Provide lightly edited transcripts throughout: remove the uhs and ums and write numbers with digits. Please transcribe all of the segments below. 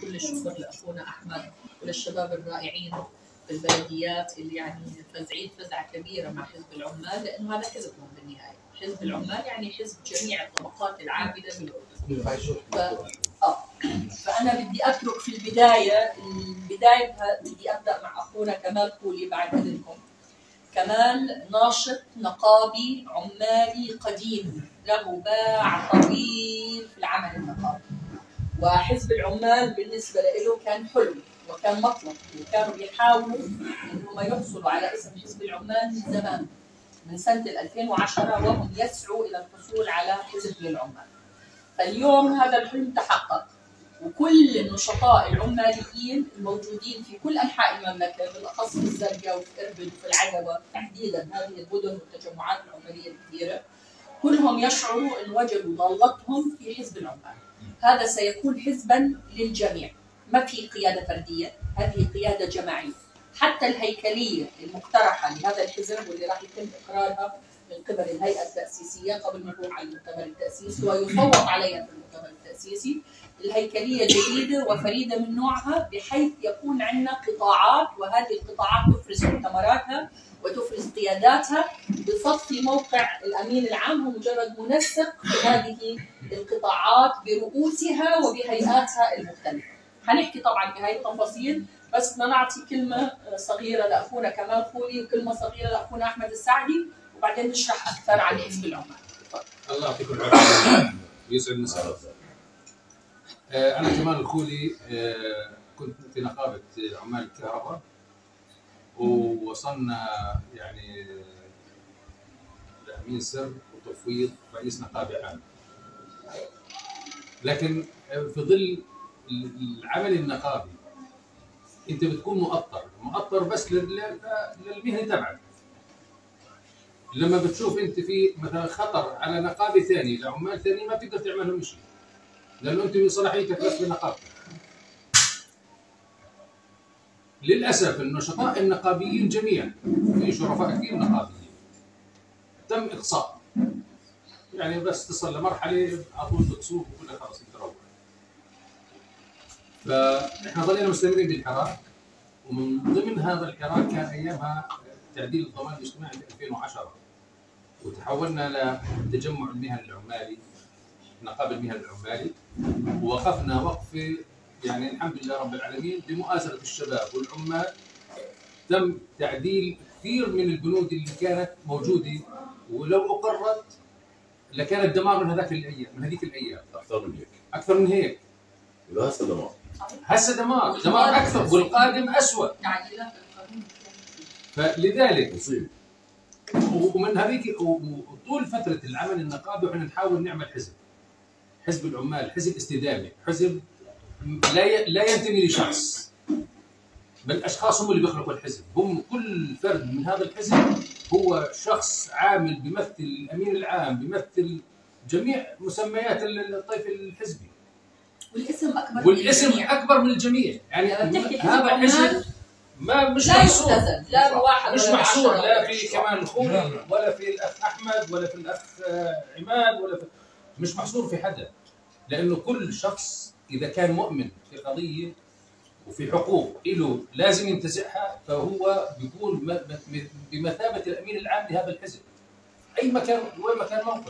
كل الشكر لاخونا احمد وللشباب الرائعين في البلديات اللي يعني فزعين فزعه كبيره مع حزب العمال، لانه هذا حزبهم بالنهايه، حزب العمال يعني حزب جميع الطبقات العامله بالاردن. فانا بدي اترك في البدايه بدي ابدا مع اخونا كمال خولي بعد اذنكم. كمال ناشط نقابي عمالي قديم له باع طويل في العمل النقابي، وحزب العمال بالنسبه له كان حلم وكان مطلب، وكانوا بيحاولوا انهم يحصلوا على اسم حزب العمال من زمان، من سنه 2010 وهم يسعوا الى الحصول على حزب للعمال. فاليوم هذا الحلم تحقق، وكل النشطاء العماليين الموجودين في كل انحاء المملكه بالاخص في الزرقاء وفي اربد وفي العقبه تحديدا، هذه المدن والتجمعات العماليه الكبيره، كلهم يشعروا ان وجدوا ضالتهم في حزب العمال. هذا سيكون حزبا للجميع، ما في قياده فرديه، هذه قياده جماعيه. حتى الهيكليه المقترحه لهذا الحزب واللي راح يتم اقرارها من قبل الهيئه التاسيسيه قبل ما نروح على المؤتمر التاسيسي ويصوت عليها في المؤتمر التاسيسي، الهيكليه جديده وفريده من نوعها، بحيث يكون عندنا قطاعات، وهذه القطاعات تفرز مؤتمراتها وتفرز قياداتها بصفي موقع الامين العام هو مجرد منسق لهذه القطاعات برؤوسها وبهيئاتها المختلفه. حنحكي طبعا بهاي التفاصيل، بس بدنا نعطي كلمه صغيره لاخونا كمال خولي وكلمه صغيره لاخونا احمد السعدي، وبعدين نشرح اكثر عن حزب العمال. الله يعطيكم العافيه ويسعد مساءكم. انا كمال الخولي، كنت في نقابه عمال الكهرباء، ووصلنا يعني لامين سر وتفويض رئيس نقابه عام. لكن في ظل العمل النقابي انت بتكون مؤطر بس للمهنه تبعك. لما بتشوف انت في مثلا خطر على نقابه ثانيه لعمال ثانيين ما بتقدر تعمل لهم شيء، لانه انت بصلاحيتك بس بنقابتك. للاسف النشطاء النقابيين جميعا، في شرفاء كثير نقابيين تم اقصاء، يعني بس تصل لمرحله على طول بتصوف وكل خلاص انت روح. فاحنا ظلينا مستمرين بالحراك، ومن ضمن هذا الحراك كان ايامها تعديل الضمان الاجتماعي في 2010، وتحولنا لتجمع المهن العمالي، نقابه المهن العمالي، ووقفنا وقفه يعني الحمد لله رب العالمين بمؤازره الشباب والعمال. تم تعديل كثير من البنود اللي كانت موجوده، ولو اقرت لكانت دمار من هذيك الايام. اكثر من هيك. هسه دمار اكثر، والقادم اسوء. فلذلك ومن هذيك وطول فتره العمل النقابي واحنا نحاول نعمل حزب العمال، حزب استدامه، حزب لا ينتمي لشخص، بل الاشخاص هم اللي بيخلقوا الحزب، هم كل فرد من هذا الحزب هو شخص عامل بيمثل الامين العام، بيمثل جميع مسميات الطيف الحزبي. والاسم اكبر من الجميع، يعني هذا الحزب مش محصور، لا واحد مش محصور لا في كمال الخولي ولا في الاخ احمد ولا في الاخ عماد ولا في، مش محصور في حدا، لانه كل شخص اذا كان مؤمن في قضيه وفي حقوق له لازم ينتزعها، فهو بيكون بمثابه الامين العام لهذا الحزب اي مكان وين ما كان موقع.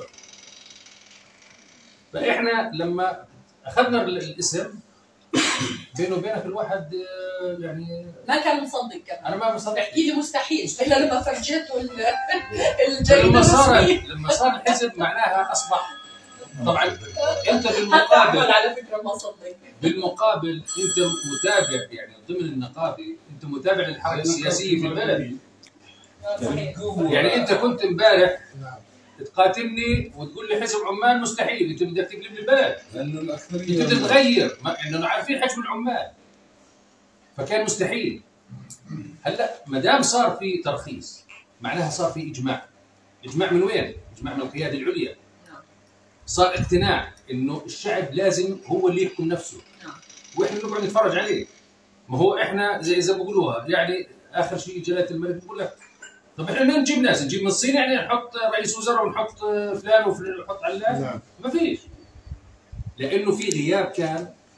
فاحنا لما اخذنا الاسم بينه وبينك الواحد يعني ما كان مصدق كمان. انا ما مصدق، احكي لي مستحيل الا لما فرجيته الجريده لما صار الحزب معناها اصبح. طبعا انت بالمقابل على فكره ما صدق، بالمقابل انت متابع، يعني ضمن النقابه انت متابع للحركه السياسيه في البلد. يعني انت كنت امبارح تقاتلني وتقول لي حزب عمال مستحيل، انت بدك تقلب لي البلد لانه الاكثريه انت تتغير، انه عارفين حجم العمال فكان مستحيل. هلا ما دام صار في ترخيص معناها صار في اجماع من وين؟ اجماع من القياده العليا. صار اقتناع انه الشعب لازم هو اللي يحكم نفسه، واحنا نقعد نتفرج عليه. ما هو احنا زي ما بيقولوها، يعني اخر شيء جلاله الملك بيقول لك طب احنا ما نجيب ناس، نجيب من الصين يعني نحط رئيس وزراء ونحط فلان ونحط علان؟ ما فيش، لانه في غياب كان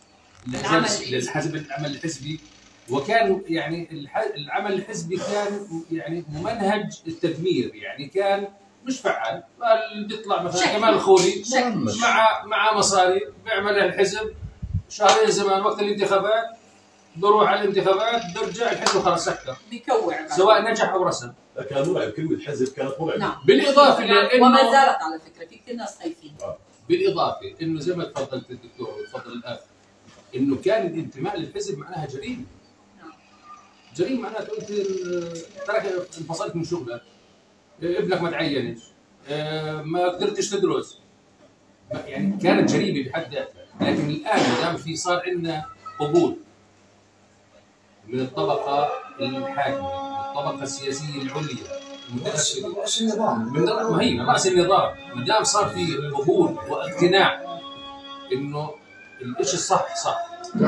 للحزب العمل الحزبي، وكان يعني العمل الحزبي كان يعني ممنهج التدمير، يعني كان مش فعال. بيطلع مثلا كمال الخولي مع مصاري بيعمل الحزب شهرين زمان وقت الانتخابات، بروح على الانتخابات برجع الحزب خلاص سكر بيكوع سواء نجح او رسم. كان مرعب، كلمه حزب كانت مرعبه. نعم. بالاضافه لانه وما زالت على فكره في كثير ناس خايفين. بالاضافه انه زي ما تفضلت الدكتور وتفضل الاخ، انه كان الانتماء للحزب معناها جريمه. جريمه معناته انت ترى انفصلت من شغلك، ابنك ما تعينش، ما قدرتش تدرس، يعني كانت جريمه بحد ذاتها. لكن الان ما دام في صار عندنا قبول من الطبقه الحاكمه، من الطبقه السياسيه العليا المتاثره راس النظام، من ما هي راس النظام، ما دام صار في قبول واقتناع انه الشيء الصح صح،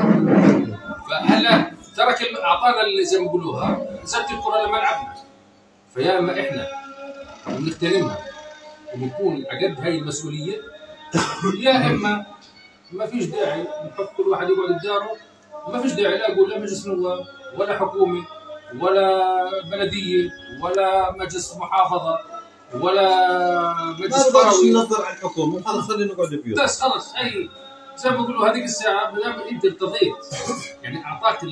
فهلا ترك اعطانا اللي زي ما بيقولوها زبط الكره لملعبنا. فيا اما احنا بنغتنمها وبنكون على قد هاي المسؤوليه، يا اما ما فيش داعي نحط كل واحد يقعد بداره، ما فيش داعي لا اقول لا مجلس نواب ولا حكومه ولا بلديه ولا مجلس محافظه ولا مجلس قروي. ننظر على الحكومه خلص خلينا نقعد فيها بس خلص اي زي ما بيقولوا هذيك الساعه انت ارتضيت، يعني اعطاك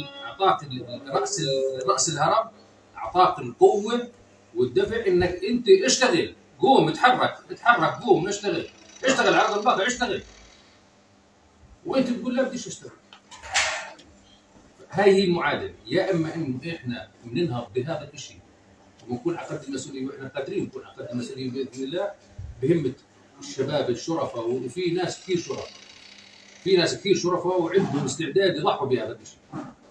راس الهرم، اعطاك القوه والدفع انك انت اشتغل، قوم اتحرك قوم اشتغل على ارض الواقع اشتغل، وانت تقول لا بديش اشتغل. هاي هي المعادله، يا اما انه احنا بننهض بهذا الشيء ونكون على قد المسؤوليه، واحنا قادرين نكون على قد المسؤوليه باذن الله بهمه الشباب الشرفاء، وفي ناس كثير شرفاء، وعندهم استعداد يضحوا بهذا الشيء.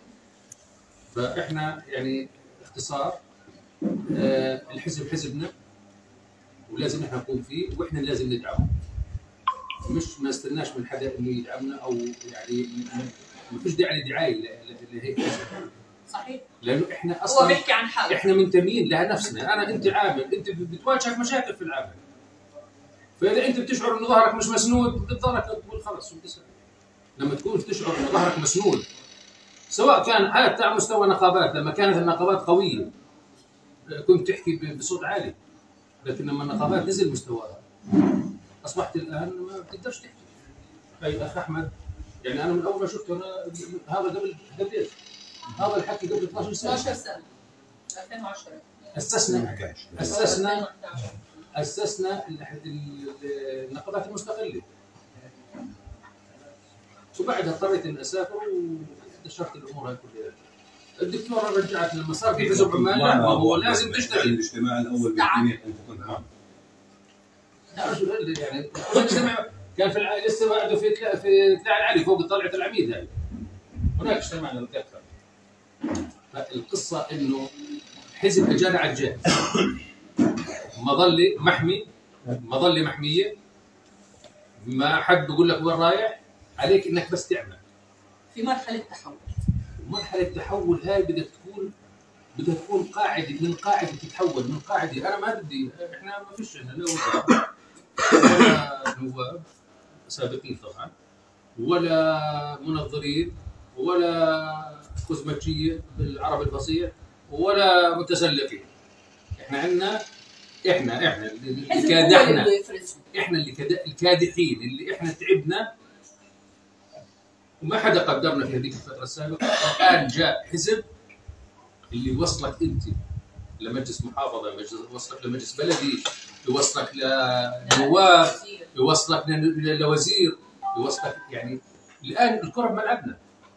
فاحنا يعني باختصار الحزب حزبنا ولازم احنا نكون فيه، واحنا لازم ندعمه، مش ما استناش من حدا انه يدعمنا، او يعني ما فيش داعي لدعايه لهيك حزب. صحيح. لانه احنا اصلا هو بيحكي عن حاله، احنا منتمين لها نفسنا. انت عامل، انت بتواجهك مشاكل في العمل، فاذا انت بتشعر انه ظهرك مش مسنود بتضلك تقول خلص وانتسى. لما تكون تشعر انه ظهرك مسنود، سواء كان حتى على مستوى نقابات، لما كانت النقابات قويه كنت تحكي بصوت عالي، لكن لما النقابات نزل مستواها اصبحت الان ما بتقدرش تحكي. اي اخ احمد، يعني انا من اول ما شفته انا هذا قبل قديش؟ هذا الحكي قبل 12 سنه 12 سنه 2010 اسسنا النقابات المستقله، وبعدها اضطريت اني اسافر واكتشفت الامور هاي كلها. الدكتوره رجعت لما صار في حزب عمال، لا هو لازم تشتغل. الاجتماع الاول بالجميع انت كنت معه؟ يعني كان في لسه بعده في تلاعب العلي فوق طلعه العميد هاي، هناك اجتمعنا نتذكر. فالقصه انه حزب اجانا على الجهه، مظله محميه، ما حد بيقول لك وين رايح، عليك انك بس تعمل. في مرحله تحول هاي بدها تكون قاعده، من قاعده تتحول من قاعده. انا ما بدي، احنا ما فيش عندنا لا وزراء ولا نواب سابقين طبعا، ولا منظرين، ولا خزمجيه بالعربي الفصيح، ولا متسلقين. احنا عندنا احنا اللي كادحنا، احنا اللي الكادحين، اللي احنا تعبنا وما حدا قدرنا في هذيك الفتره السابقه. الان جاء حزب اللي وصلك انت لمجلس محافظه، يوصلك لمجلس بلدي، يوصلك لنواب، يوصلك لوزير، يوصلك. يعني الان الكره بملعبنا،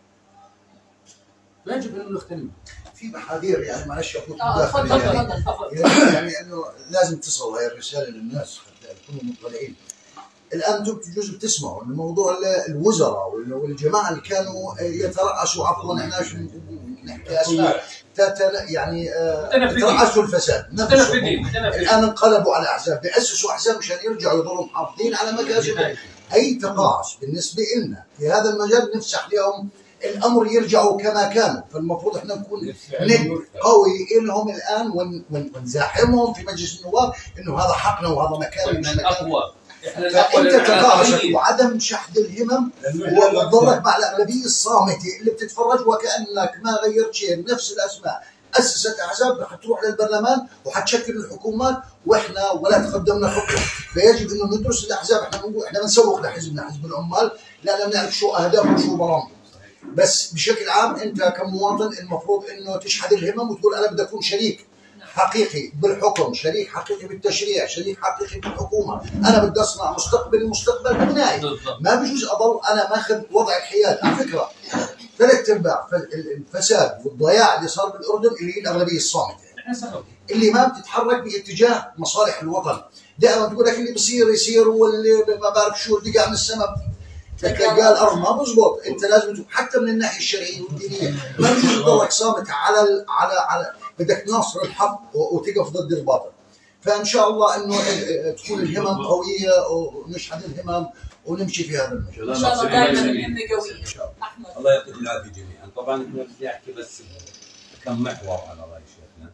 فيجب ان نغتنمها. في محاذير، يعني معلش اخوك تفضل. يعني انه لازم تصل هاي الرساله للناس حتى يكونوا مطلعين. الان انتم بجوز بتسمعوا انه موضوع الوزراء والجماعه اللي كانوا يترأسوا، عفوا احنا نحكي اسماء، يعني ترأسوا الفساد الان انقلبوا على احزاب، بيأسسوا احزاب مشان يرجعوا يضلوا محافظين على مكاسبهم. هي تقاعس بالنسبه لنا في هذا المجال، نفسح لهم الامر يرجعوا كما كانوا. فالمفروض احنا نكون قوي لهم الان ونزاحمهم في مجلس النواب انه هذا حقنا وهذا مكاننا. فانت تقاعسك وعدم شحذ الهمم وتظلك مع الاغلبيه الصامته اللي بتتفرج وكانك ما غيرت شيء. نفس الاسماء اسست احزاب حتروح للبرلمان وحتشكل الحكومات واحنا ولا تقدمنا خطوه. فيجب انه ندرس الاحزاب. احنا بنسوق لحزبنا حزب العمال لان بنعرف شو اهدافه وشو برامجه. بس بشكل عام انت كمواطن المفروض انه تشحذ الهمم وتقول انا بدي اكون شريك حقيقي بالحكم، شريك حقيقي بالتشريع، شريك حقيقي بالحكومه. انا بدي اصنع المستقبل بنائي. ما بجوز اضل انا ماخذ وضع الحياد. على فكره 3/4 الفساد والضياع اللي صار بالاردن اللي هي الاغلبيه الصامته اللي ما بتتحرك باتجاه مصالح الوطن. دائما تقول لك اللي بصير يصير واللي ما بعرف شو اللي قاعد من السماء تلقى الارض. ما بزبط. انت لازم حتى من الناحيه الشرعيه والدينيه ما بجوز تضلك صامت على بدك تناصر الحق وتقف ضد الباطل. فان شاء الله انه تكون الهمم قويه ونشحذ الهمم ونمشي في هذا المجال. ان شاء الله دائما الهمه قويه. احمد الله يعطيك العافيه جميعا. طبعا احنا بدي احكي بس كم محور على راي شيخنا.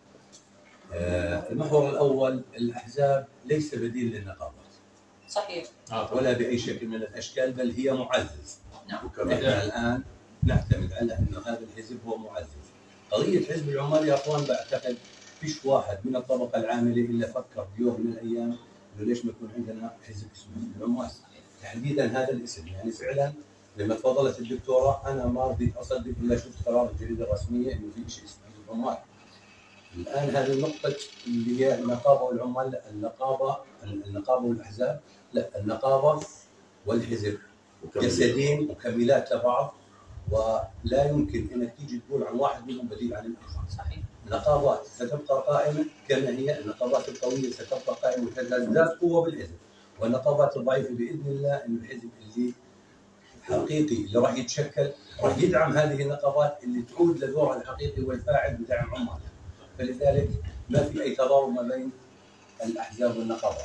المحور الاول الاحزاب ليس بديل للنقابات. صحيح. ولا باي شكل من الاشكال بل هي معزز. نعم. احنا الان نعتمد على انه هذا الحزب هو معزز. قضيه حزب العمال يا اخوان بعتقد فيش واحد من الطبقه العامله الا فكر بيوم من الايام انه ليش ما يكون عندنا حزب اسمه حزب العمال. تحديدا هذا الاسم يعني فعلا لما تفضلت الدكتوره انا ما رضيت اصدق الا شفت قرار الجريده الرسميه انه في شيء اسمه حزب العمال. الان هذه النقطه اللي هي النقابه والعمال. لا النقابه والاحزاب لا، النقابه والحزب جسدين مكملات لبعض ولا يمكن انك تيجي تقول عن واحد منهم بديل عن الاخر. صحيح. النقابات ستبقى قائمه كما هي، النقابات القويه ستبقى قائمه وتزداد قوه بالحزب، والنقابات الضعيفه باذن الله انه الحزب اللي حقيقي اللي راح يتشكل راح يدعم هذه النقابات اللي تعود لدورها الحقيقي والفاعل بدعم عمالها. فلذلك ما في اي تضارب ما بين الاحزاب والنقابات.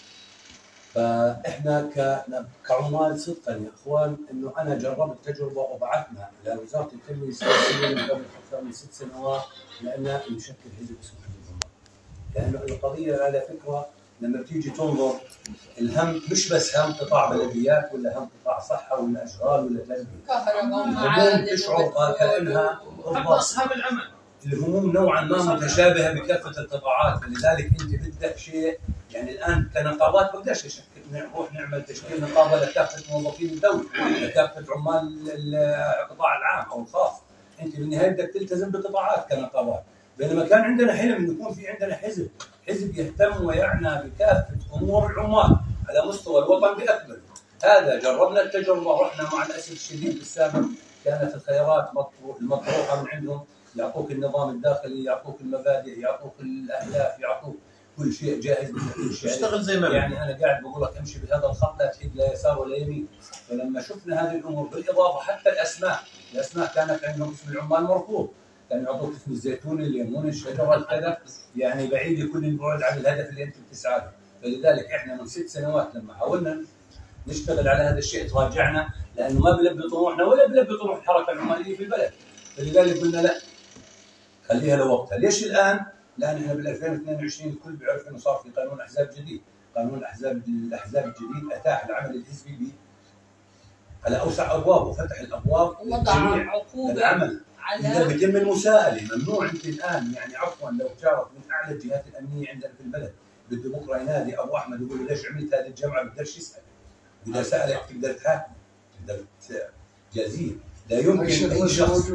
فاحنا كعمال صدقا يا اخوان انه انا جربت تجربه وبعثنا لوزاره التنميه السياسيه من قبل اكثر من 6 سنوات لان نشكل حزب اسمه حزب العمال. لانه القضيه على فكره لما بتيجي تنظر الهم مش بس هم قطاع بلديات ولا هم قطاع صحه ولا اشغال ولا تنميه. الهموم تشعر كانها اصحاب العمل. الهموم نوعا ما متشابهه بكافه القطاعات. فلذلك انت بدك شيء يعني الان كنقابات ما بدناش نروح نعمل تشكيل نقابه لكافه موظفين الدوله، لكافه عمال القطاع العام او الخاص. انت بالنهايه بدك تلتزم بقطاعات كنقابات. بينما كان عندنا حلم انه يكون في عندنا حزب يهتم ويعنى بكافه امور العمال على مستوى الوطن باكمله. هذا جربنا التجربه ورحنا مع الاسف الشديد بالسابق كانت الخيارات المطروحه من عندهم، يعطوك النظام الداخلي، يعطوك المبادئ، يعطوك الاهداف، يعطوك كل شيء جاهز كل شيء. اشتغل زي ما يعني انا قاعد بقول لك امشي بهذا الخط لا تحيد لا يسار ولا يمين. فلما شفنا هذه الامور بالاضافه حتى الاسماء كانت عندهم اسم العمال مرفوض، كانوا يعطوك اسم الزيتون، الليمون، الشجره، الكذا، يعني بعيد كل البعد عن الهدف اللي انت بتسعى له. فلذلك احنا من 6 سنوات لما حاولنا نشتغل على هذا الشيء تراجعنا لانه ما بلبي طموحنا ولا بلبي طموح الحركه العماليه في البلد. فلذلك قلنا لا خليها لوقتها. ليش الان؟ لان احنا بال 2022 الكل بيعرف انه صار في قانون احزاب جديد، قانون الاحزاب الجديد اتاح العمل الحزبي على اوسع ابوابه، فتح الابواب وضع عقوبه العمل اذا بيتم المساءله. ممنوع انت الان يعني عفوا لو جارك من اعلى الجهات الامنيه عندنا في البلد بده بكره ينادي ابو احمد يقول له ليش عملت هذه الجمعه بيقدرش يسال. اذا سالك تقدر تحاكم، تقدر تجازيه. لا يمكن اي شخص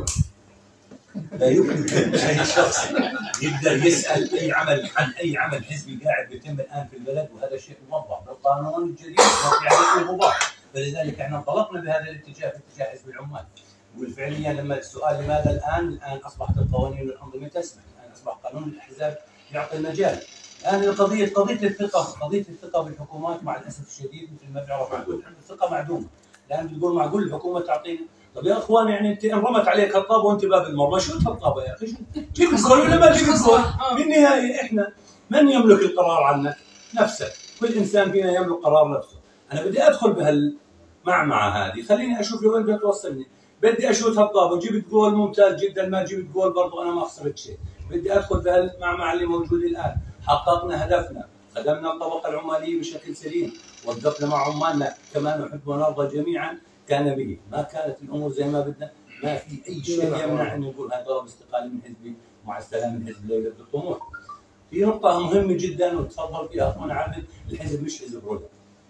يقدر يسال اي عمل عن اي عمل حزبي قاعد بيتم الان في البلد، وهذا شيء موضح بالقانون الجديد ما في عليه غبار. فلذلك احنا انطلقنا بهذا الاتجاه في اتجاه حزب العمال. وفعليا لما السؤال لماذا الان اصبحت القوانين والانظمه تسمح، الان اصبح قانون الاحزاب يعطي المجال. الان قضيه الثقه بالحكومات مع الاسف الشديد مثل ما بنعرف الثقه معدومه. الان بتقول معقول الحكومه تعطينا؟ طب يا اخوان يعني انت انرمت عليك هالطابه وانت باب المرمى، شو الطابه يا اخي؟ جيب الجول ولا ما تجيب الجول؟ بالنهايه احنا من يملك القرار عنك؟ نفسك. كل انسان فينا يملك قرار نفسه. انا بدي ادخل بهالمعمعه هذه، خليني اشوف لوين بدها توصلني. بدي اشوت هالطابه، جبت جول ممتاز جدا، ما جبت جول برضه انا ما خسرت شيء. بدي ادخل بهالمعمعه اللي موجوده الان، حققنا هدفنا، خدمنا الطبقه العماليه بشكل سليم، وظفنا مع عمالنا كما نحب ونرضى جميعا كان به، ما كانت الامور زي ما بدنا، ما في اي شيء يمنع ان نقول هذا طلب استقاله من حزبي مع السلامه من حزب ليلة الطموح. في نقطه مهمه جدا وتفضل فيها اخونا عادل، الحزب مش حزب رضا.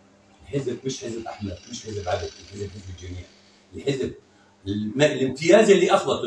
الحزب مش حزب احمد، مش حزب عدد، الحزب حزب الجميع. الحزب الامتياز اللي اخذته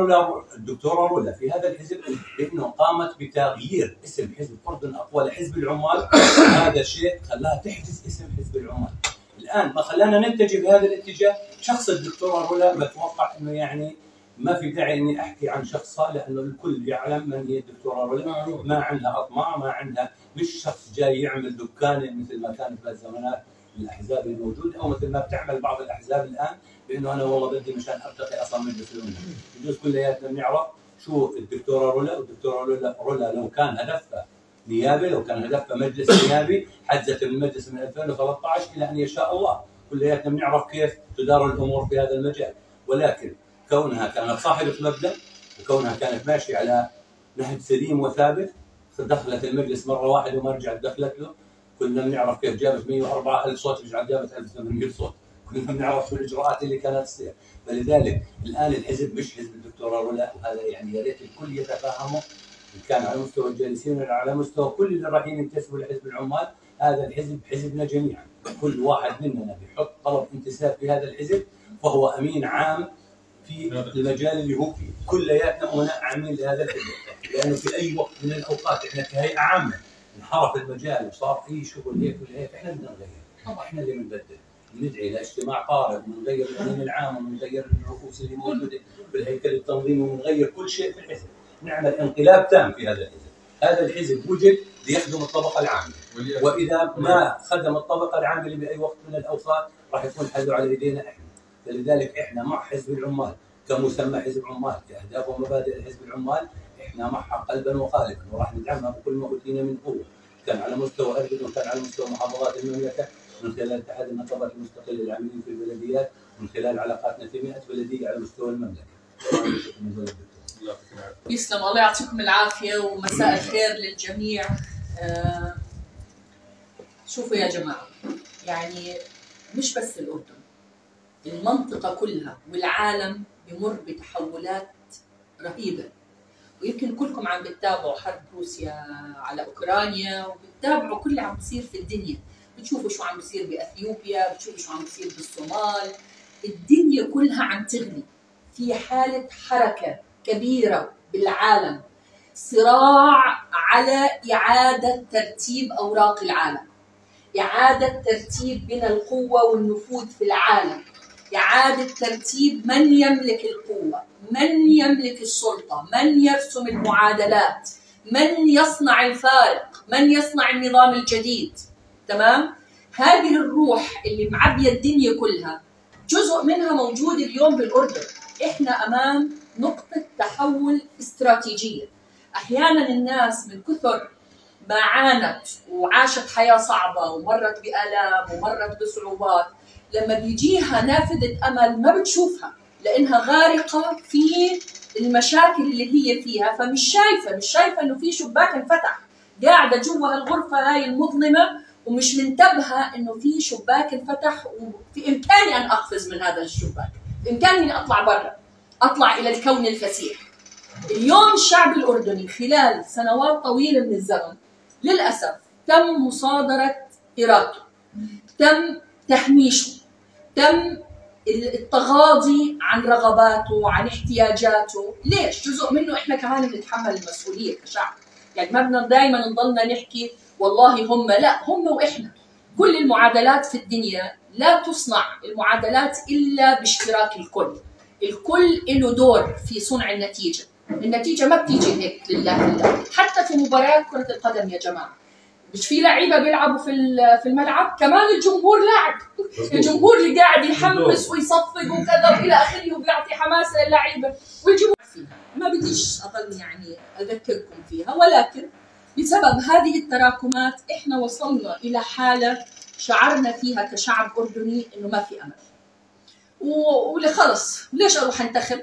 الدكتوره رولا في هذا الحزب انه قامت بتغيير اسم حزب اردن اقوى لحزب العمال، هذا الشيء خلاها تحجز اسم حزب العمال. الان ما خلانا نتجه بهذا الاتجاه، شخص الدكتوره رولا بتوقع انه يعني ما في داعي اني احكي عن شخصها لانه الكل يعلم من هي الدكتوره رولا، ما عندها اطماع، ما عندها، مش شخص جاي يعمل دكان مثل ما كانت في الزمانات الاحزاب الموجوده او مثل ما بتعمل بعض الاحزاب الان بانه انا والله بدي مشان ارتقي اصلا مجلس الامه. بجوز كلياتنا بنعرف شو الدكتوره رولا، والدكتوره رولا لو كان هدفها نيابه، لو كان هدفها مجلس نيابي حجزت المجلس من 2013 الى ان يشاء الله، كلياتنا بنعرف كيف تدار الامور في هذا المجال، ولكن كونها كانت صاحبه مبدا وكونها كانت ماشيه على نهج سليم وثابت، دخلت المجلس مره واحده وما رجعت دخلت له. كلنا بنعرف كيف جابت 104,000 صوت، رجعت جابت 1800 صوت، كلنا بنعرف شو الاجراءات اللي كانت تصير. فلذلك الان الحزب مش حزب الدكتوره رولا، وهذا يعني يا ريت الكل يتفهمه، ان كان على مستوى الجالسين ولا على مستوى كل اللي رايحين ينتسبوا لحزب العمال. هذا الحزب حزبنا جميعا، كل واحد مننا بيحط طلب انتساب في هذا الحزب فهو امين عام في المجال اللي هو فيه، كلياتنا امناء عامين لهذا الحزب، لانه في اي وقت من الاوقات احنا كهيئه عامه انحرف المجال وصار اي شغل هيك ولا هيك، احنا بدنا نغير، احنا اللي بنبدل، ندعي لاجتماع طارئ ونغير الامين العام ونغير الرؤوس اللي موجوده بالهيكل التنظيمي ونغير كل شيء في الحزب، نعمل انقلاب تام في هذا الحزب. هذا الحزب وجد ليخدم الطبقه العامله، واذا ما خدم الطبقه العامله باي وقت من الاوقات راح يكون حله على ايدينا احنا. فلذلك احنا مع حزب العمال كمسمى حزب عمال، كاهداف ومبادئ حزب العمال، احنا معها قلبا وقالبا، وراح ندعمها بكل ما اوتينا من قوه، كان على مستوى اردن وكان على مستوى محافظات المملكه، من خلال اتحاد النقابات المستقله العاملين في البلديات، من خلال علاقاتنا في 100 بلديه على مستوى المملكه. يسلم، الله يعطيكم العافيه ومساء الخير للجميع. شوفوا يا جماعه، يعني مش بس الاردن، المنطقه كلها والعالم بمر بتحولات رهيبه، ويمكن كلكم عم بتتابعوا حرب روسيا على اوكرانيا، وبتتابعوا كل اللي عم بيصير في الدنيا، بتشوفوا شو عم بيصير باثيوبيا، بتشوفوا شو عم بيصير بالصومال، الدنيا كلها عم تغلي، في حاله حركه كبيره بالعالم، صراع على اعاده ترتيب اوراق العالم، اعاده ترتيب بين القوه والنفوذ في العالم، إعادة ترتيب من يملك القوة، من يملك السلطة، من يرسم المعادلات، من يصنع الفارق، من يصنع النظام الجديد. تمام؟ هذه الروح اللي معبية الدنيا كلها جزء منها موجود اليوم بالأردن. إحنا أمام نقطة تحول استراتيجية. أحيانا الناس من كثر ما عانت وعاشت حياة صعبة ومرت بآلام ومرت بصعوبات، لما بيجيها نافذة أمل ما بتشوفها، لأنها غارقة في المشاكل اللي هي فيها، فمش شايفة إنه في شباك انفتح، قاعدة جوا هالغرفة هاي المظلمة ومش منتبهة إنه في شباك انفتح وفي إمكاني أن أقفز من هذا الشباك، بإمكاني أن أطلع برا، أطلع إلى الكون الفسيح. اليوم الشعب الأردني خلال سنوات طويلة من الزمن للأسف تم مصادرة إرادته، تم تهميشه، تم التغاضي عن رغباته، عن احتياجاته. ليش؟ جزء منه احنا كمان بنتحمل المسؤوليه كشعب، يعني ما بدنا دائما نضلنا نحكي والله هم، لا، هم واحنا. كل المعادلات في الدنيا لا تصنع المعادلات الا باشتراك الكل، الكل له دور في صنع النتيجه، النتيجه ما بتيجي هيك لله. حتى في مباريات كره القدم يا جماعه، مش في لعيبه بيلعبوا في الملعب، كمان الجمهور لاعب، الجمهور اللي قاعد يحمس ويصفق وكذا والى اخره وبيعطي حماس للعيبه، والجمهور فيها ما بديش اظل يعني اذكركم فيها، ولكن بسبب هذه التراكمات احنا وصلنا الى حاله شعرنا فيها كشعب اردني انه ما في امل، خلص ليش اروح انتخب؟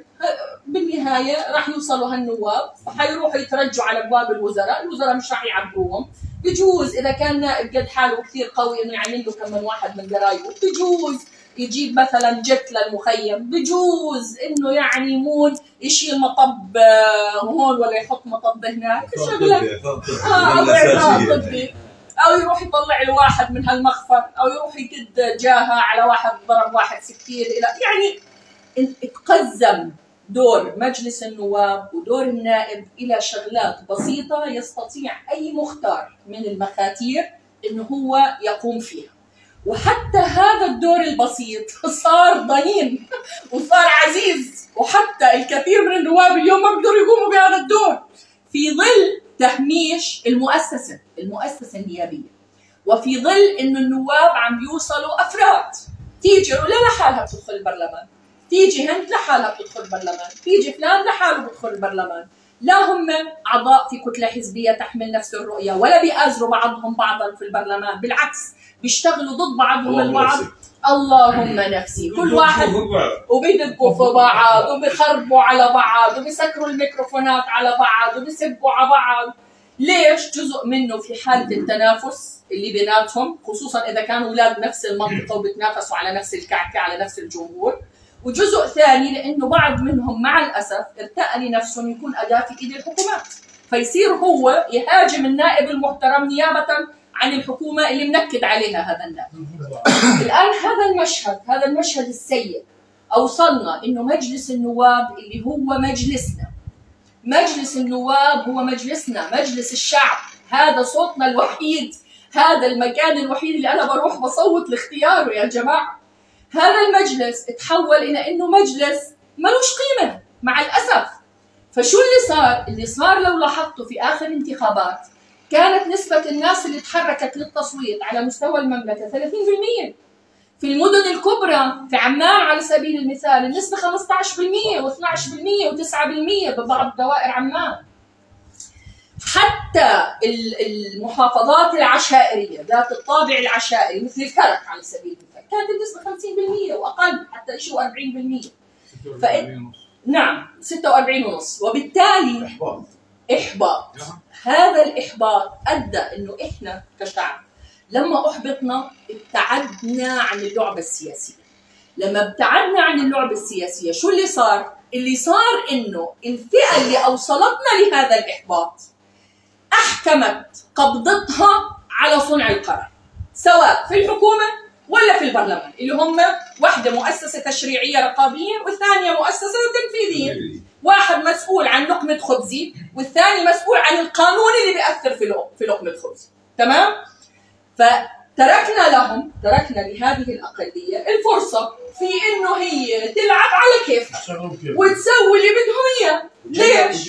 بالنهايه راح يوصلوا هالنواب حيروحوا يترجوا على ابواب الوزراء مش راح يعبروهم، بجوز اذا كان نائب قد حاله كثير قوي انه يعمل له كم من واحد من قرايبه، بجوز يجيب مثلا جت للمخيم، بجوز انه يعني يمون يشيل مطب هون ولا يحط مطب هناك، شغله طبي، او يروح يطلع له واحد من هالمخفر، او يروح يقد جاهه على واحد ضرب واحد سكين، يعني تقزم دور مجلس النواب ودور النائب الى شغلات بسيطه يستطيع اي مختار من المخاتير انه هو يقوم فيها. وحتى هذا الدور البسيط صار ضنين وصار عزيز، وحتى الكثير من النواب اليوم ما بيقدروا يقوموا بهذا الدور في ظل تهميش المؤسسة النيابية، وفي ظل انه النواب عم يوصلوا افراد تيجي لا لحالها تدخل البرلمان، تيجي هند لحالها بتدخل البرلمان، تيجي فلان لحاله بدخل البرلمان، لا هم اعضاء في كتلة حزبية تحمل نفس الرؤية ولا بيآزروا بعضهم بعضا في البرلمان، بالعكس بيشتغلوا ضد بعضهم البعض. اللهم نفسي، كل واحد وبيدقوا في بعض وبيخربوا على بعض وبيسكروا الميكروفونات على بعض وبيسبوا على بعض. ليش؟ جزء منه في حالة التنافس اللي بيناتهم، خصوصا إذا كانوا أولاد نفس المنطقة وبيتنافسوا على نفس الكعكة على نفس الجمهور، وجزء ثاني لأنه بعض منهم مع الأسف ارتأى لنفسه يكون أداة في إيد الحكومات، فيصير هو يهاجم النائب المحترم نيابة عن الحكومة اللي منكد عليها هذا النائب. الآن هذا المشهد السيء أوصلنا إنه مجلس النواب اللي هو مجلسنا، مجلس النواب هو مجلسنا، مجلس الشعب، هذا صوتنا الوحيد، هذا المكان الوحيد اللي أنا بروح بصوت لاختياره يا جماعة. هذا المجلس تحول إلى إنه مجلس ملوش قيمة مع الأسف. فشو اللي صار لو لاحظتوا في آخر انتخابات كانت نسبة الناس اللي تحركت للتصويت على مستوى المملكة 30%. في المدن الكبرى في عمان على سبيل المثال النسبة 15% و12% و9% ببعض دوائر عمان. حتى المحافظات العشائرية ذات الطابع العشائري مثل الكرك على سبيل المثال كانت النسبة 50% وأقل، حتى شيء 40%. نعم 46.5. وبالتالي إحباط. هذا الإحباط أدى إنه إحنا كشعب لما أحبطنا ابتعدنا عن اللعبة السياسية. لما ابتعدنا عن اللعبة السياسية شو اللي صار؟ اللي صار إنه الفئة اللي أوصلتنا لهذا الإحباط أحكمت قبضتها على صنع القرار، سواء في الحكومة ولا في البرلمان، اللي هم واحدة مؤسسة تشريعية رقابية والثانية مؤسسة تنفيذية. واحد مسؤول عن لقمة خبزي والثاني مسؤول عن القانون اللي بيأثر في لقمة خبزي. تمام؟ تركنا لهذه الأقلية الفرصة في إنه هي تلعب على كيفها وتسوي اللي بدهم إياه. ليش؟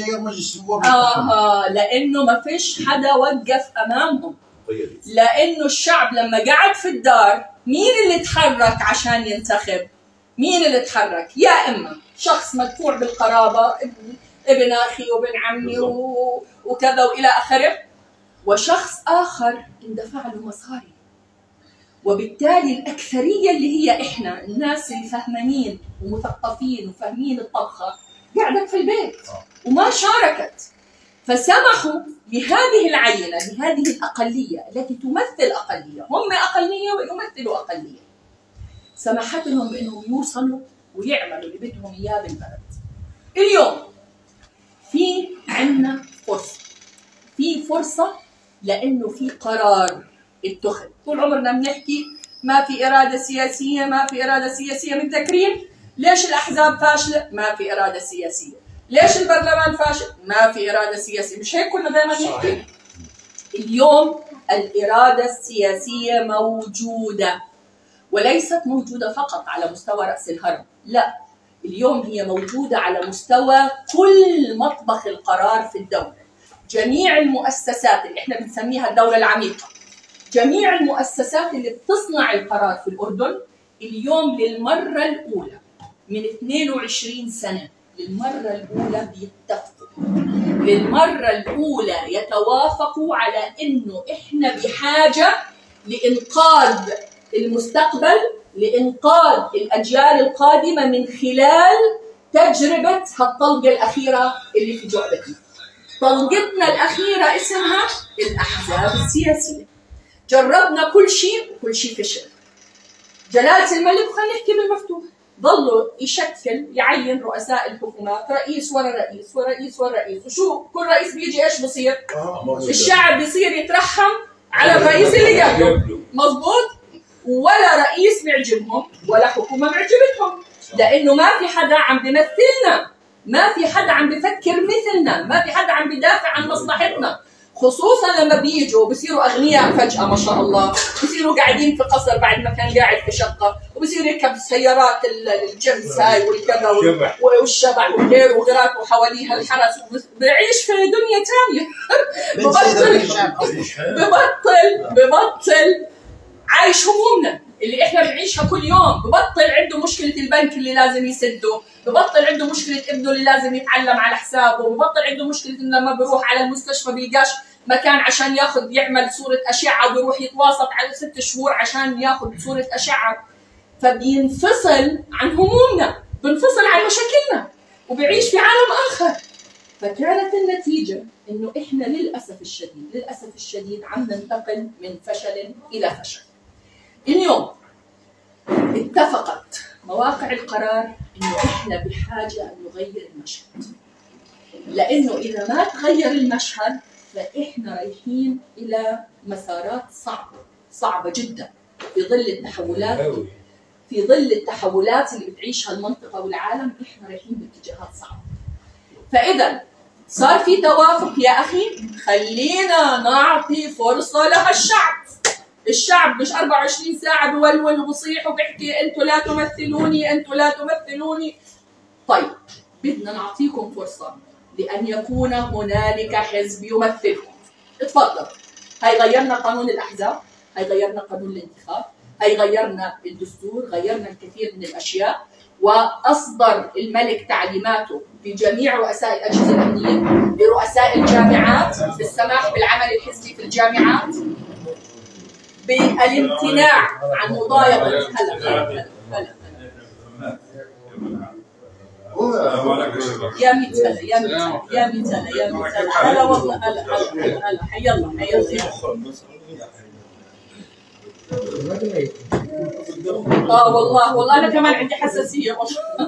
لأنه ما فيش حدا وقف أمامهم. لأنه الشعب لما قعد في الدار مين اللي تحرك عشان ينتخب؟ مين اللي تحرك؟ يا إما شخص مدفوع بالقرابة، ابن أخي وابن عمي وكذا وإلى آخره، وشخص آخر اندفع له مصاري. وبالتالي الأكثرية اللي هي إحنا الناس اللي فهمانين ومثقفين وفاهمين الطبخة قعدت في البيت وما شاركت، فسمحوا لهذه العينة، لهذه الأقلية التي تمثل أقلية، هم أقلية ويمثلوا أقلية، سمحت لهم بأنهم يوصلوا ويعملوا اللي بدهم إياه بالبلد. اليوم في عنا فرصة لأنه في قرار اتخذ. طول عمرنا بنحكي ما في إرادة سياسية، ما في إرادة سياسية. متذكرين ليش الأحزاب فاشلة؟ ما في إرادة سياسية. ليش البرلمان فاشل؟ ما في إرادة سياسية. مش هيك كنا دائما نحكي؟ اليوم الإرادة السياسية موجودة، وليست موجودة فقط على مستوى رأس الهرم، لا، اليوم هي موجودة على مستوى كل مطبخ القرار في الدولة. جميع المؤسسات اللي احنا بنسميها الدولة العميقة، جميع المؤسسات اللي بتصنع القرار في الأردن اليوم للمرة الأولى من 22 سنة للمرة الأولى بيتفقوا، للمرة الأولى يتوافقوا على إنه إحنا بحاجة لإنقاذ المستقبل، لإنقاذ الأجيال القادمة من خلال تجربة هالطلقة الأخيرة اللي في جعبتنا. طلقتنا الأخيرة اسمها الأحزاب السياسية. جربنا كل شيء وكل شيء فشل. جلالة الملك، خلينا نحكي بالمفتوح، ظلوا يشكل يعين رؤساء الحكومات رئيس ورا رئيس ورئيس ورا رئيس، وشو كل رئيس بيجي ايش بصير؟ الشعب بيصير يترحم على الرئيس اللي قبله، مضبوط؟ ولا رئيس معجبهم ولا حكومة معجبتهم، لأنه ما في حدا عم بيمثلنا، ما في حدا عم بفكر مثلنا، ما في حدا عم بيدافع عن مصلحتنا، خصوصا لما بيجوا بصيروا أغنياء فجأة ما شاء الله، بصيروا قاعدين في قصر بعد ما كان قاعد في شقة، وبصير يركب سيارات الجنس هاي والكذا والشبح وغيره وغيراته وحواليها الحرس، بيعيش في دنيا ثانية. ببطل عايش همومنا اللي احنا بنعيشها كل يوم، ببطل عنده مشكلة البنك اللي لازم يسده، ببطل عنده مشكلة ابنه اللي لازم يتعلم على حسابه، ببطل عنده مشكلة انه لما بيروح على المستشفى بيلقاش مكان عشان ياخذ يعمل صورة أشعة وبيروح يتواسط على 6 شهور عشان ياخذ صورة أشعة. فبينفصل عن همومنا، بنفصل عن مشاكلنا وبيعيش في عالم آخر. فكانت النتيجة انه احنا للأسف الشديد عم ننتقل من فشل إلى فشل. اليوم اتفقت مواقع القرار انه احنا بحاجه ان نغير المشهد، لانه اذا ما تغير المشهد فاحنا رايحين الى مسارات صعبه جدا في ظل التحولات اللي بتعيشها المنطقه والعالم. احنا رايحين باتجاهات صعبه. فاذا صار في توافق يا اخي، خلينا نعطي فرصه لهالشعب. الشعب مش 24 ساعة بولول وبصيح وبيحكي انتوا لا تمثلوني انتوا لا تمثلوني. طيب بدنا نعطيكم فرصة لأن يكون هنالك حزب يمثلكم. اتفضل. هاي غيرنا قانون الأحزاب، هاي غيرنا قانون الانتخاب، هاي غيرنا الدستور، غيرنا الكثير من الأشياء، وأصدر الملك تعليماته لجميع رؤساء الأجهزة الأمنية لرؤساء الجامعات بالسماح بالعمل الحزبي في الجامعات، بالامتناع عن مضايقة يا ميتلا هلا والله هلا حي الله والله انا كمان عندي حساسية والله.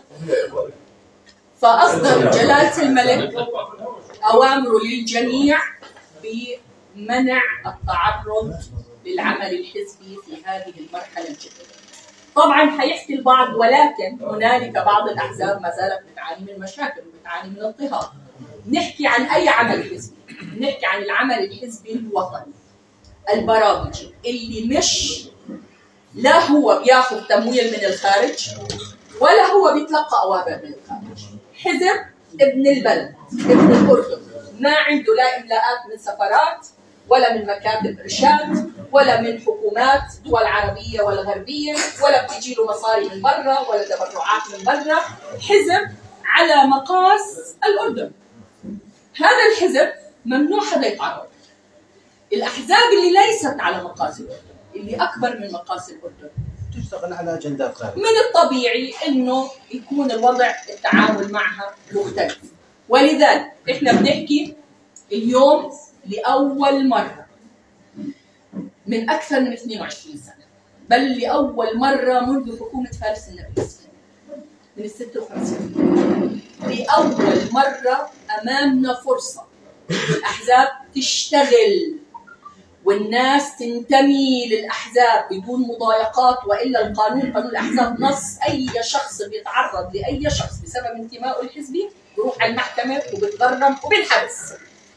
فأصدر جلالة الملك أوامره للجميع بمنع التعرض للعمل الحزبي في هذه المرحلة الجديدة. طبعا حيحكي البعض، ولكن هنالك بعض الأحزاب ما زالت بتعاني من مشاكل وبتعاني من اضطهاد. نحكي عن أي عمل حزبي؟ نحكي عن العمل الحزبي الوطني البرامجي اللي مش لا هو بياخذ تمويل من الخارج ولا هو بيتلقى أوامر من الخارج. حزب ابن البلد، ابن الأردن، ما عنده لا إملاءات من سفارات ولا من مكاتب إرشاد ولا من حكومات دول عربية ولا غربية، ولا بتجي له مصاري من برا ولا تبرعات من برا. حزب على مقاس الأردن. هذا الحزب ممنوع حدا يتعرض. الأحزاب اللي ليست على مقاس الأردن، اللي أكبر من مقاس الأردن، تشتغل على أجندات خارجية. من الطبيعي إنه يكون الوضع التعامل معها مختلف. ولذلك إحنا بنحكي اليوم لأول مرة من أكثر من 22 سنة، بل لأول مرة منذ حكومة فارس النبيل من 56، لأول مرة أمامنا فرصة الأحزاب تشتغل والناس تنتمي للأحزاب بدون مضايقات. وإلا القانون، قانون الأحزاب، نص أي شخص بيتعرض لأي شخص بسبب انتمائه الحزبي بيروح على المحكمة وبتغرم وبالحبس.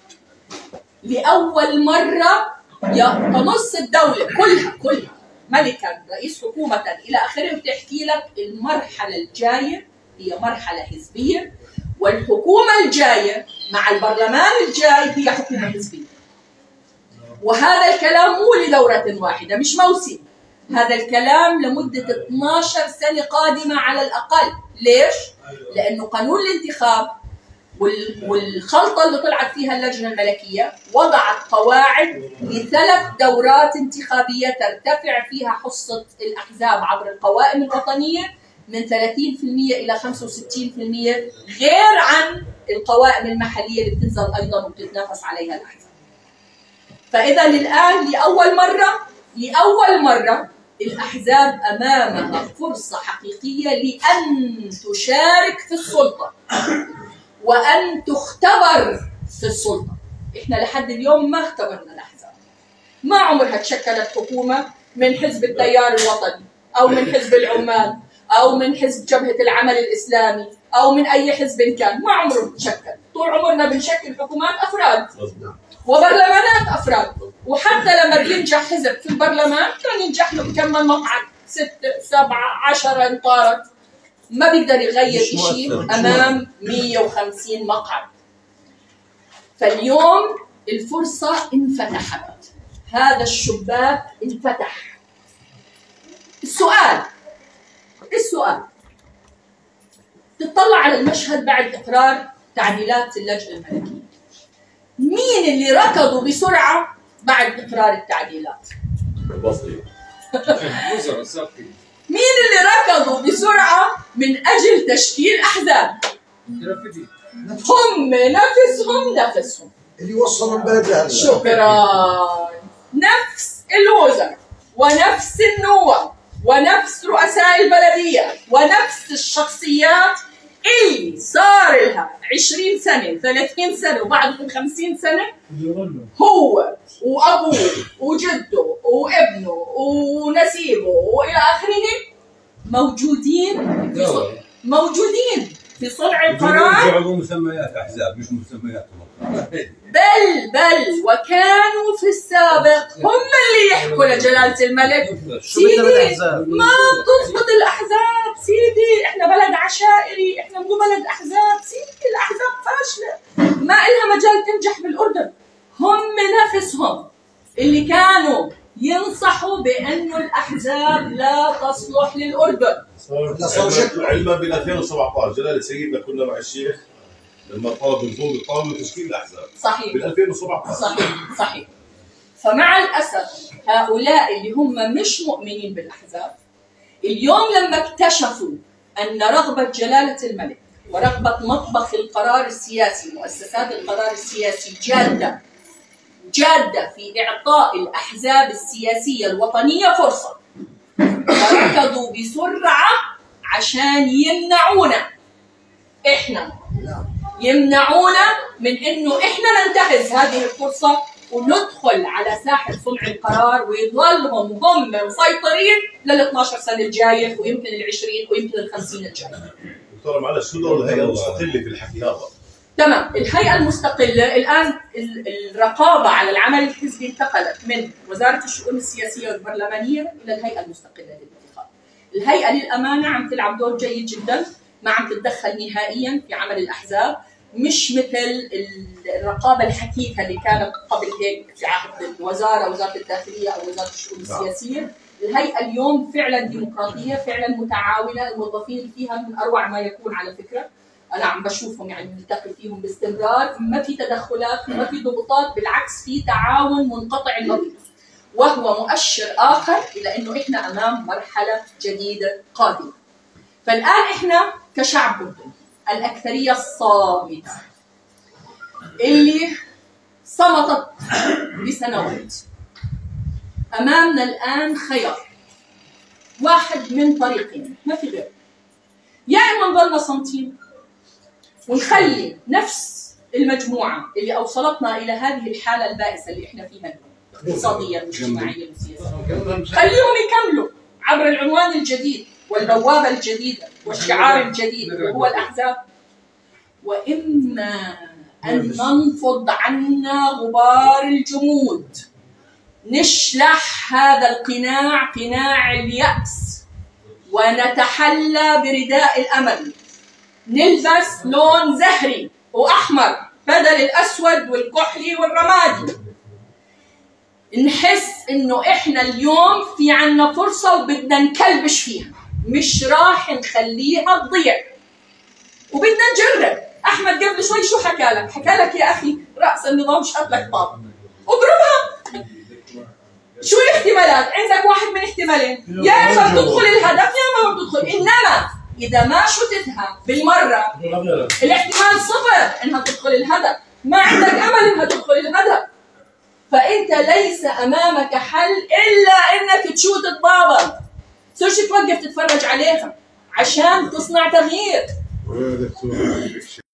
لأول مرة تنص الدولة كلها ملكا رئيس حكومة إلى آخره بتحكي لك المرحلة الجاية هي مرحلة حزبية، والحكومة الجاية مع البرلمان الجاي هي حكومة حزبية. وهذا الكلام مو لدورة واحدة، مش موسم، هذا الكلام لمدة 12 سنة قادمة على الأقل. ليش؟ لأنه قانون الانتخاب والخلطة اللي طلعت فيها اللجنة الملكية وضعت قواعد ل3 دورات انتخابية ترتفع فيها حصة الأحزاب عبر القوائم الوطنية من 30% إلى 65%، غير عن القوائم المحلية اللي بتنزل أيضا وبتتنافس عليها الأحزاب. فإذا الآن لأول مرة الأحزاب أمامها فرصة حقيقية لأن تشارك في السلطة وأن تختبر في السلطة. إحنا لحد اليوم ما اختبرنا الأحزاب، ما عمرها تشكلت حكومة من حزب التيار الوطني أو من حزب العمال أو من حزب جبهة العمل الإسلامي أو من أي حزب كان، ما عمره تشكل. طول عمرنا بنشكل حكومات أفراد وبرلمانات أفراد، وحتى لما بينجح حزب في البرلمان كان ينجح له بكم من مقعد، 6 7 10 انطارت، ما بيقدر يغير شيء أمام 150 مقعد. فاليوم الفرصة انفتحت، هذا الشباك انفتح. السؤال تطلع على المشهد بعد إقرار تعديلات اللجنة الملكية، مين اللي ركضوا بسرعة بعد إقرار التعديلات؟ مين اللي ركضوا بسرعة من أجل تشكيل أحزاب؟ هم نفسهم اللي وصلوا البلد لهذا. شكرا. نفس الوزراء ونفس النواب ونفس رؤساء البلدية ونفس الشخصيات اللي صار لها 20 سنة 30 سنة وبعدهم 50 سنة، هو وأبوه وجده وابنه ونسيبه وإلى آخره موجودين في صنع القرار. جعلوا مسميات أحزاب مش مسميات بل وكانوا في السابق هم اللي يحكوا لجلالة الملك. سيدي ما تضبط الأحزاب، سيدي احنا بلد عشائري، احنا مو بلد أحزاب، سيدي الأحزاب فاشلة ما إلها مجال تنجح بالأردن. هم نفسهم اللي كانوا ينصحوا بأنه الأحزاب لا تصلح للأردن. صار شكل علما بال 2017 جلالة سيدنا كنا مع الشيخ لما طالبوا تشكيل الاحزاب. صحيح. بال 2017. صحيح. فمع الاسف هؤلاء اللي هم مش مؤمنين بالاحزاب اليوم لما اكتشفوا ان رغبه جلاله الملك ورغبه مطبخ القرار السياسي مؤسسات القرار السياسي جاده في اعطاء الاحزاب السياسيه الوطنيه فرصه، فركضوا بسرعه عشان يمنعونا من انه احنا ننتهز هذه الفرصه وندخل على ساحه صنع القرار ويظلهم هم مسيطرين لل 12 سنه الجايه ويمكن ال 20 ويمكن ال 50 الجايه. دكتوره معلش شو دور الهيئه المستقله في الحكي هذا؟ تمام، الهيئه المستقله الان الرقابه على العمل الحزبي انتقلت من وزاره الشؤون السياسيه والبرلمانيه الى الهيئه المستقله للانتخاب. الهيئه للامانه عم تلعب دور جيد جدا، ما عم تتدخل نهائيا في عمل الاحزاب، مش مثل الرقابه الحثيثه اللي كانت قبل هيك في عهد وزاره الداخليه او وزاره الشؤون السياسيه. الهيئه اليوم فعلا ديمقراطيه، فعلا متعاونه، الموظفين فيها من اروع ما يكون على فكره، انا عم بشوفهم يعني بنلتقي فيهم باستمرار، ما في تدخلات، ما في ضغوطات، بالعكس في تعاون منقطع النظير، وهو مؤشر اخر الى انه احنا امام مرحله جديده قادمه. فالان احنا كشعب اردني الاكثريه الصامته اللي صمتت بسنوات، امامنا الان خيار واحد من طريقين ما في غير، يا اما نضلنا صامتين ونخلي نفس المجموعه اللي اوصلتنا الى هذه الحاله البائسه اللي احنا فيها اقتصاديا واجتماعيا وسياسيا، خليهم يكملوا عبر العنوان الجديد والبوابه الجديده والشعار الجديد وهو الاحزاب، واما ان ننفض عنا غبار الجمود، نشلح هذا القناع، قناع اليأس، ونتحلى برداء الامل، نلبس لون زهري واحمر بدل الاسود والكحلي والرمادي، نحس انه احنا اليوم في عنا فرصه وبدنا نكلبش فيها، مش راح نخليها تضيع وبدنا نجرب. احمد قبل شوي شو حكى لك؟ حكى لك يا اخي راس النظام شقت لك طاب، اضربها. شو الاحتمالات؟ عندك واحد من احتمالين، يا اما بتدخل الهدف يا اما ما بتدخل، انما اذا ما شتتها بالمره الاحتمال صفر انها تدخل الهدف، ما عندك امل انها تدخل الهدف. فانت ليس امامك حل الا انك تشوت الطابه، صرش توقف تتفرج عليها عشان تصنع تغيير.